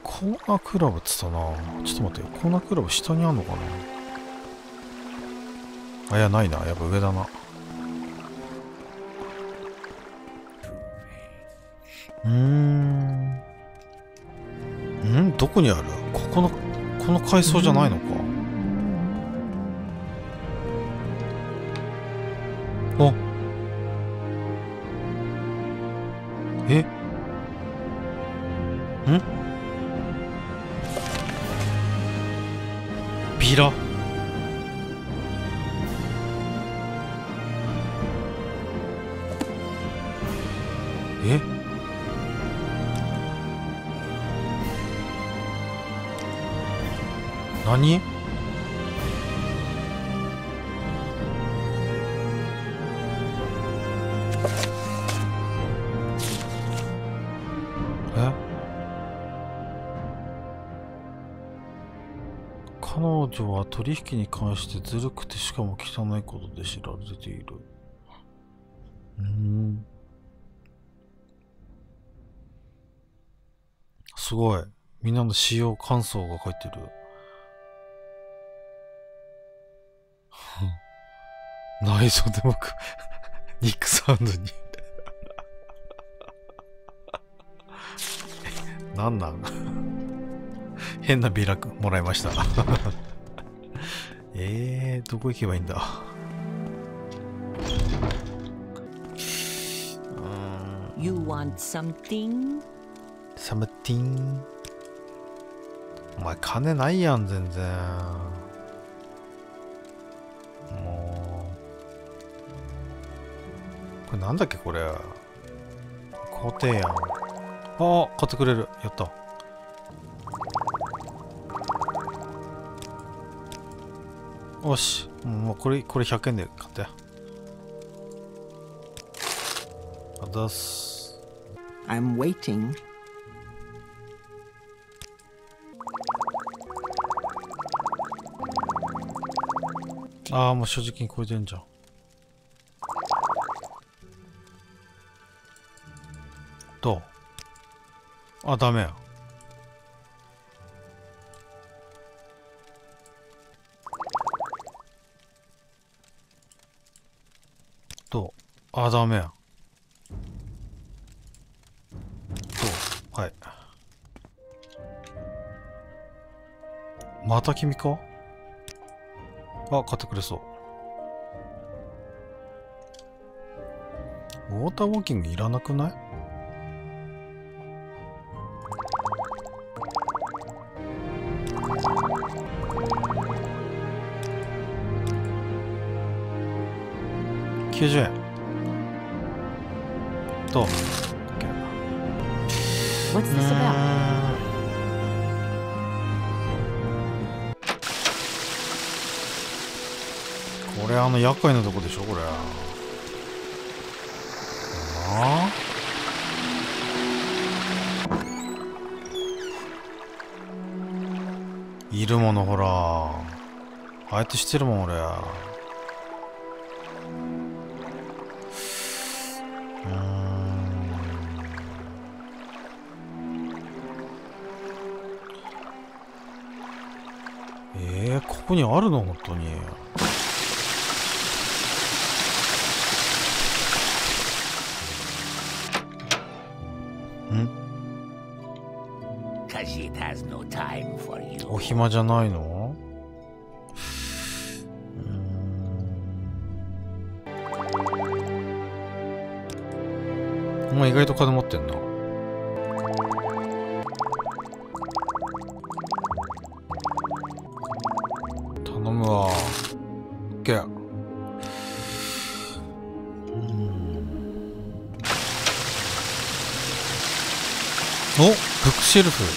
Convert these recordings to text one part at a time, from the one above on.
コーナークラブっつったな。ちょっと待ってよ。コーナークラブ下にあんのかな。あ、いや、ないな。やっぱ上だな。どこにある？この階層じゃないのか。あ、え？ビラ？え？何？彼女は取引に関してずるくてしかも汚いことで知られている。すごい。みんなの使用感想が書いてる。内臓で僕、肉サウンドに。なんなん変なビラもらいました。どこ行けばいいんだ。 You want something? something? お前金ないやん、全然。もう。これなんだっけ、これ。工程やん。ああ、買ってくれる。やった。よし。もうこれ100円で買って。あざっす。 I'm waiting. ああ、もう所持金超えてんじゃん。どう？あ、ダメや。どう？あ、ダメや。どう？はい。また君か？あ、買ってくれそう。ウォーターウォーキングいらなくない？90円。どう？ What's this about? これ厄介なとこでしょこれ。ああ？いるものほら。ああやってしてるもん俺。ここにあるの本当に。お暇じゃないの？お前意外と金持ってんな。頼むわ。け。お、ブックシェルフ。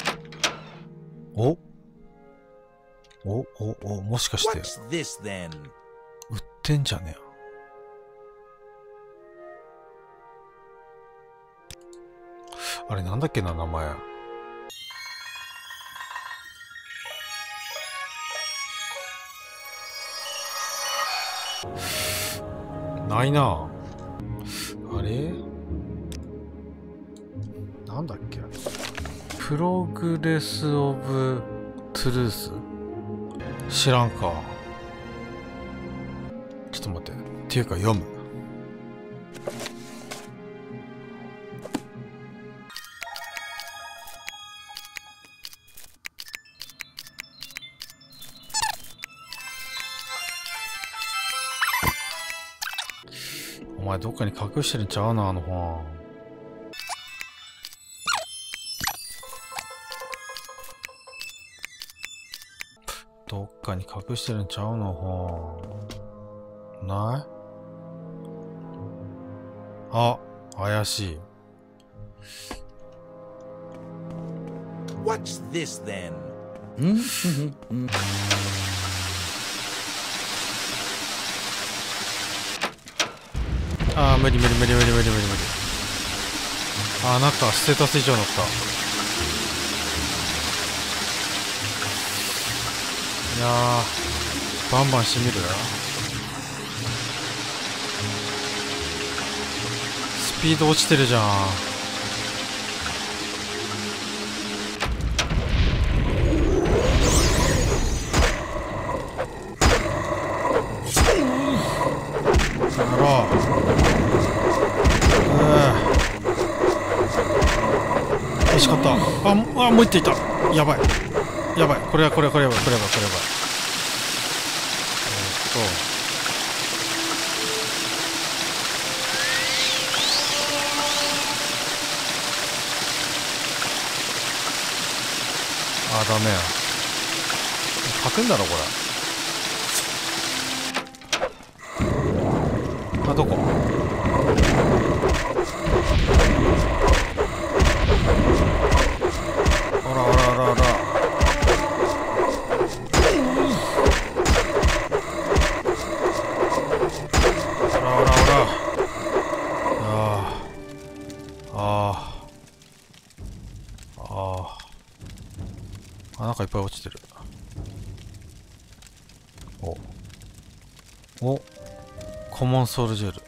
もしかして。売ってんじゃねえ。あれなんだっけな、名前。ないな。あれなんだっけ。 プログレス・オブ・トゥルース。知らんか。ちょっと待って。っていうか読む。お前どっかに隠してるんちゃうな、あの本。どっかに隠してるんちゃうの、本。ない？あ、怪しい。 What's this then? あー、無理。あー、なんかステータス以上乗った。いやー、バンバンしてみる。スピード落ちてるじゃん。あら、惜しかった。あ、もう一手いた。やばい。これやばい。あ、ダメや。勝てんだろこれ。あ、どこ？あら。あ、なんかいっぱい落ちてる。お、コモンソウルジェム。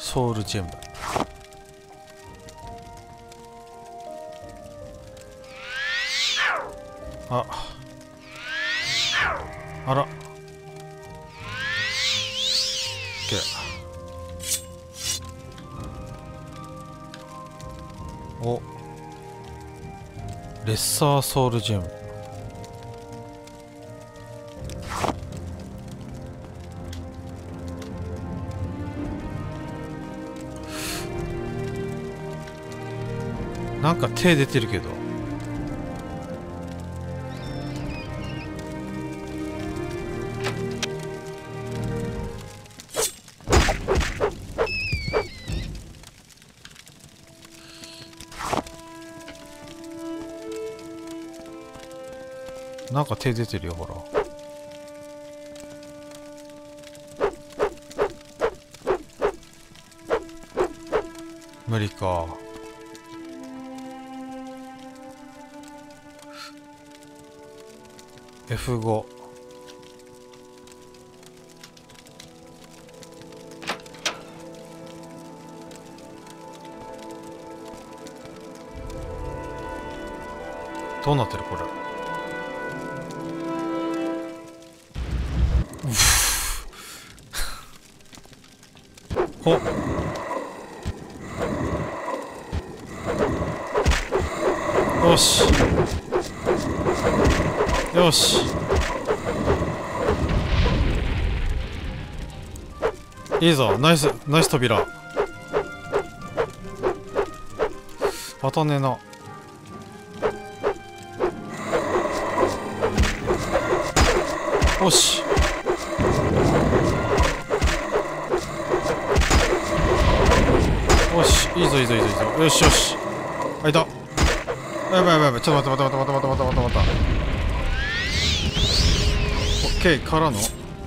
あら。お、レッサーソウルジェム。なんか手出てるけど。なんか手出てるよ、ほら。無理か。F5。どうなってるこれ。ほっ。よし。いいぞ、ナイス扉。当たんねえな。よし。よし、いいぞ。よし。あ、いた。やばい。ちょっと待った。オッケーからの。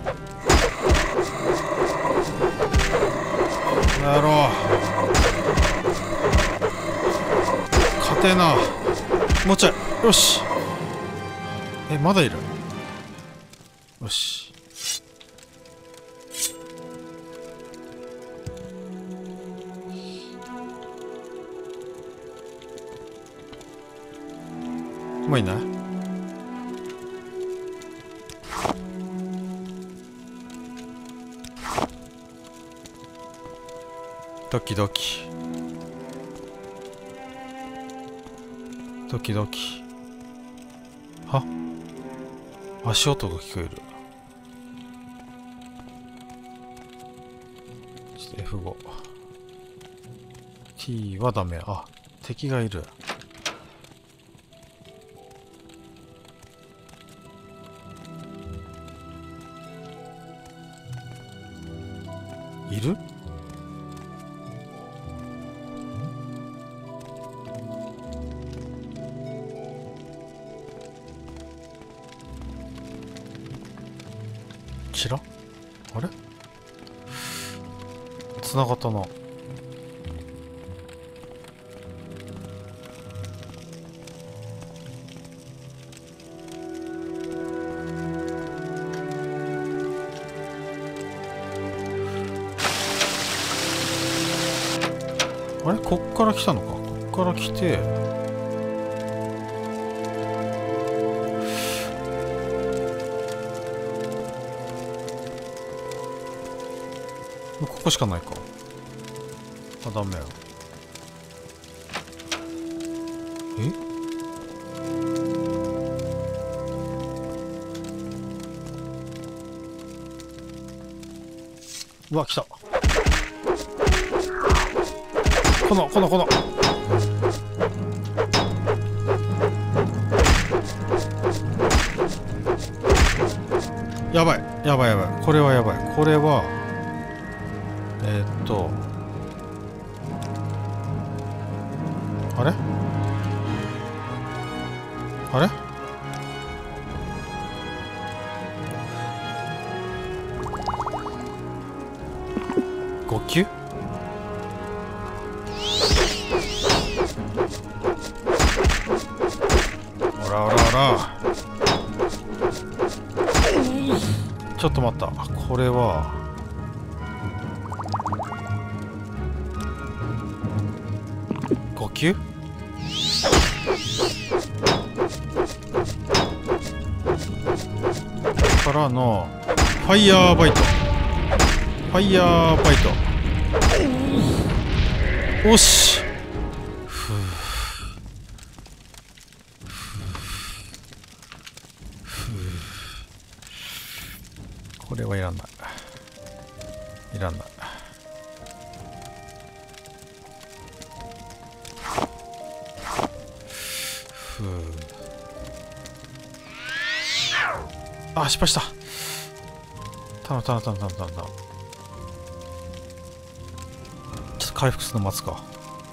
やろう。勝てえな。もうちょい。よし。まだいる。よし。 もういない？ドキドキドキドキ。は？足音が聞こえる。ちょっと F5。T はダメ。あ、敵がいる。いる？ちら？あれ？繋がったな。あれ？こっから来たのか。こっから来て、ここしかないか。あ、ダメや。え？うわ、来た。このやばいやばいやばい。これはやばい。これはあれあれ？5級？おらおらおら。ちょっと待った。これは5級？からのファイヤーバイト。ファイヤーバイト。おし。これはいらない。いらない。あ、失敗した。頼む。ちょっと回復するの待つか。オッ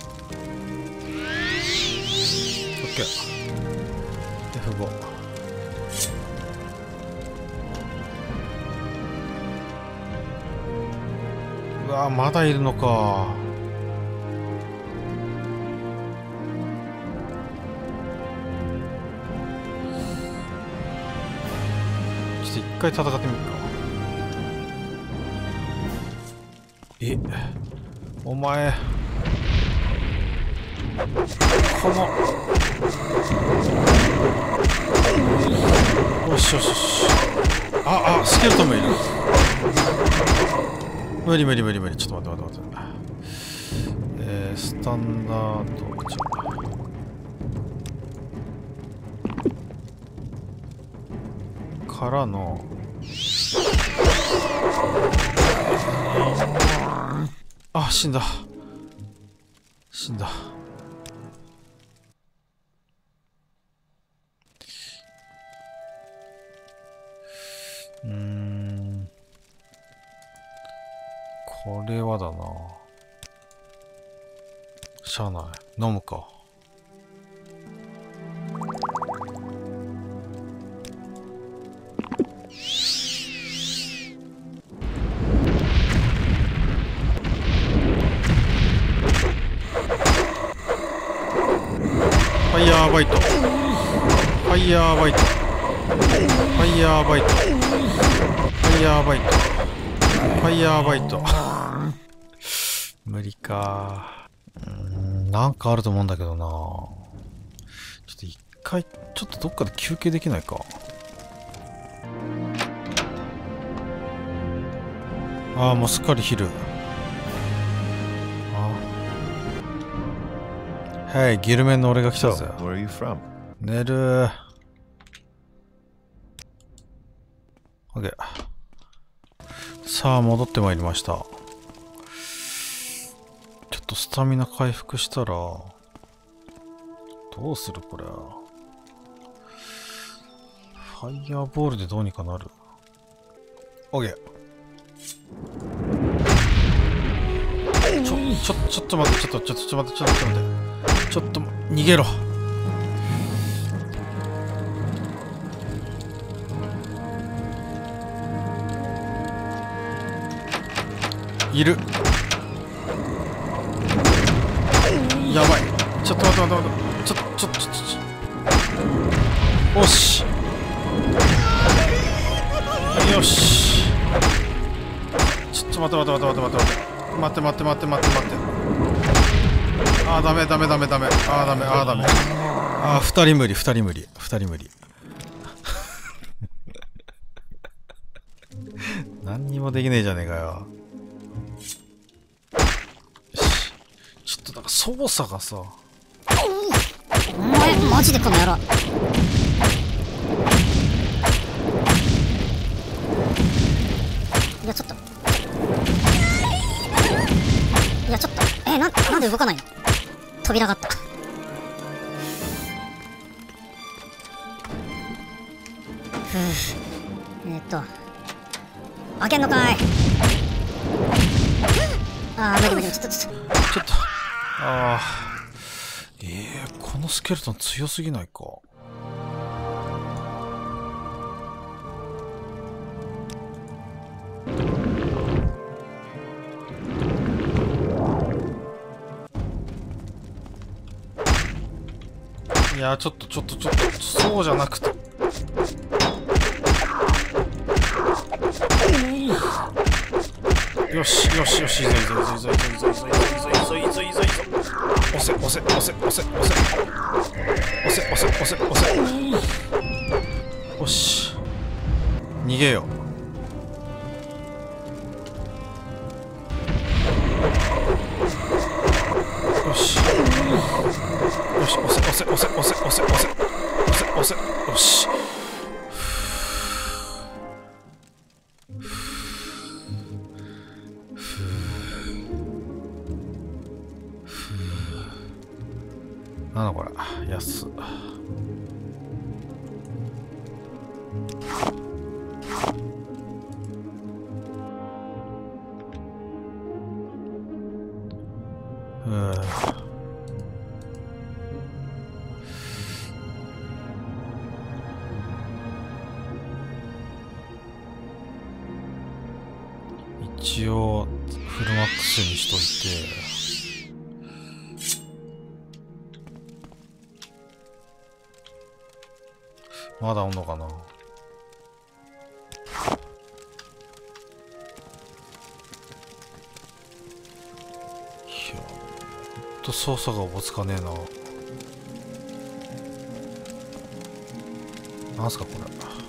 ケー。F5。うわ、まだいるのか。ちょっと一回戦ってみるか。え、お前この、よしよしよし。あ、スケルトンもいる。無理。ちょっと待って。スタンダードからの死んだ。これはだな。しゃあない。飲むか。ファイヤーバイト。ファイヤーバイト。ファイヤーバイト。ファイヤーバイト。ファイヤーバイト。無理か。なんかあると思うんだけどな。ちょっと一回ちょっとどっかで休憩できないか。ああ、もうすっかり昼。はい、ギルメンの俺が来たぜ。寝る。オッケー。さあ、戻ってまいりました。ちょっとスタミナ回復したら、どうするこれ。ファイヤーボールでどうにかなる。オッケー。ちょっと待って、ちょっと待って。ちょっと逃げろ。いる。やばい。ちょっと待って。おし。よし。ちょっと待って。待って。あーダメ。あーダメ。あー二人無理。何にもできねえじゃねえかよ。よし。ちょっとなんか操作がさ。 お前マジでこの野郎。いやちょっとなんで動かないの。扉があった。開けんのかい。あー無理。ちょっとああ。このスケルトン強すぎないか。いやちょっとそうじゃなくて。よし、いいぞ。押せ。よし。逃げよ。よし、押せ。よし。なんだこれ、安。一応フルマックスにしといて。まだおんのかな。いや、ほんと操作がおぼつかねえな。なんすかこれ。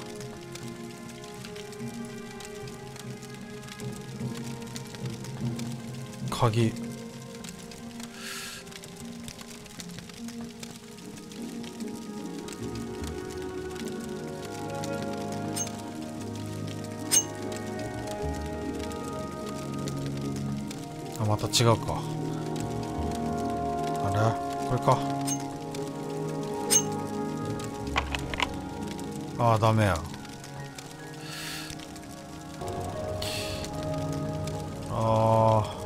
鍵。あ、また違うか。あれこれか。ああ、ダメや。ああ、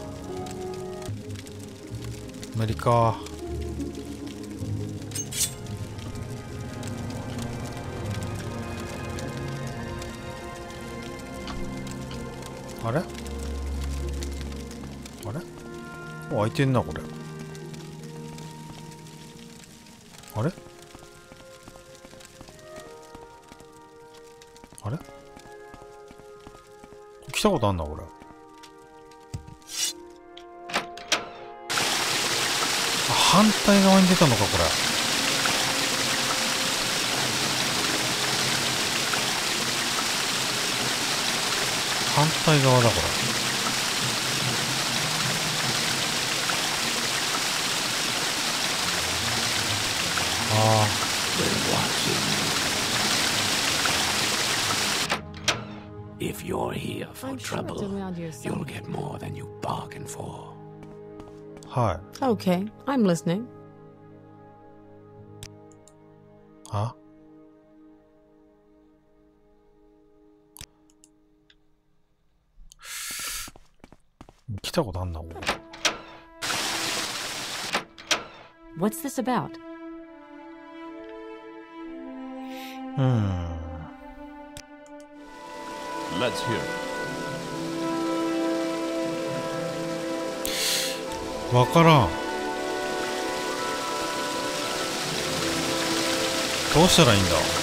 無理か。あれお、開いてんなこれ。あれ来たことあんなこれ。反対側に出たのかこれ。 反対側だこれ。ああ。 If you're here for trouble, you'll get more than you bargained for. はい。 Okay, I'm listening. あ？来たことあんな。 What's this about? Let's hear it. わからん。どうしたらいいんだ。